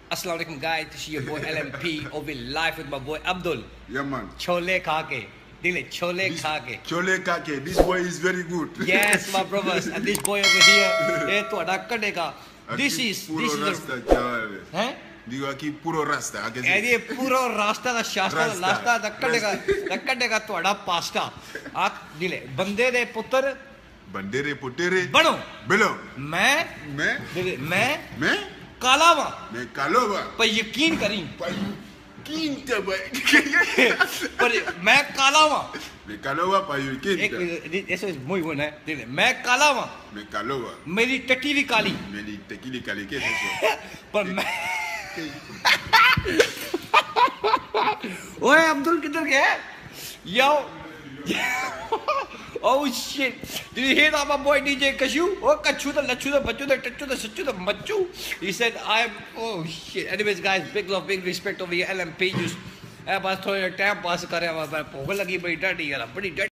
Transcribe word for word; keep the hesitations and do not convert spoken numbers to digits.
Assalamu alaikum guys, this is your boy L M P over live with my boy Abdul. Yeah man. Choly khake. Dile Choly khake. Choly khake. This boy is very good. Yes, my brothers. And this boy over here, eh toda kadega. This is this is rasta chale. Hein? Digo aqui puro rasta. Eh ye puro rasta da shasta da rasta da kadega. Da kadega toda pasta. Aap dile bande de putter Bandere putere बनो बिलो मैं मैं मैं मैं काला वा मैं कालो वा पर यकीन करी पर यकीन तो पर मैं काला वा मैं कालो वा पर यकीन एक eso es muy buena है dile मैं काला वा मैं कालो वा मेरी टकी भी काली मेरी टकी भी काली कैसे है पर मैं ओए अब्दुल किधर गया यो Oh shit! Did you hear that, my boy D J Kashu? Oh, Kachu, the Lachu, the Bachu, the Tachu, the Sachu, the Machu. He said, I'm. Oh shit. Anyways, guys, big love, big respect over here. L M P. Just, I was throwing a time pass. Kare, I was like, "Pogal lagi, badi dirty, yara, badi dirty."